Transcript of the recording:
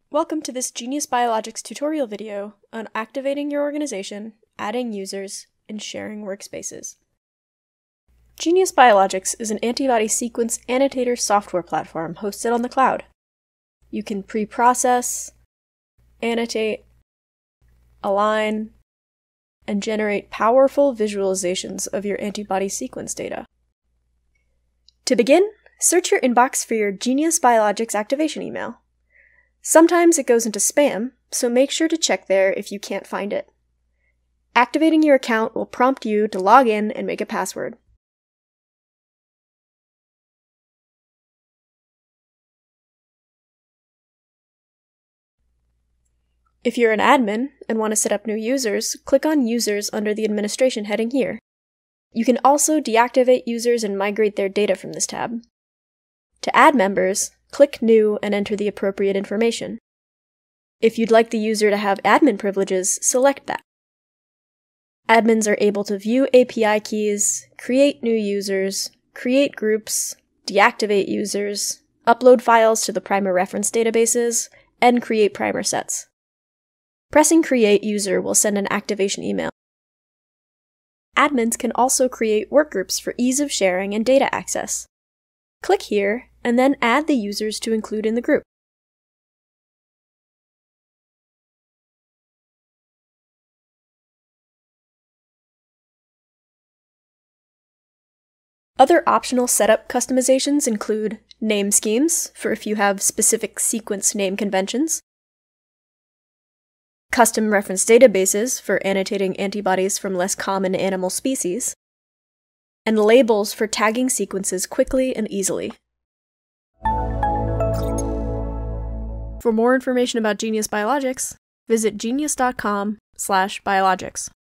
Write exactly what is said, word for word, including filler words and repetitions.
Welcome to this Geneious Biologics tutorial video on activating your organization, adding users, and sharing workspaces. Geneious Biologics is an antibody sequence annotator software platform hosted on the cloud. You can pre-process, annotate, align, and generate powerful visualizations of your antibody sequence data. To begin, search your inbox for your Geneious Biologics activation email. Sometimes it goes into spam, so make sure to check there if you can't find it. Activating your account will prompt you to log in and make a password. If you're an admin and want to set up new users, click on Users under the Administration heading here. You can also deactivate users and migrate their data from this tab. To add members, click New and enter the appropriate information. If you'd like the user to have admin privileges, select that. Admins are able to view A P I keys, create new users, create groups, deactivate users, upload files to the primer reference databases, and create primer sets. Pressing Create User will send an activation email. Admins can also create workgroups for ease of sharing and data access. Click here, and then add the users to include in the group. Other optional setup customizations include name schemes, for if you have specific sequence name conventions, custom reference databases for annotating antibodies from less common animal species, and labels for tagging sequences quickly and easily. For more information about Geneious Biologics, visit geneious dot com slash biologics.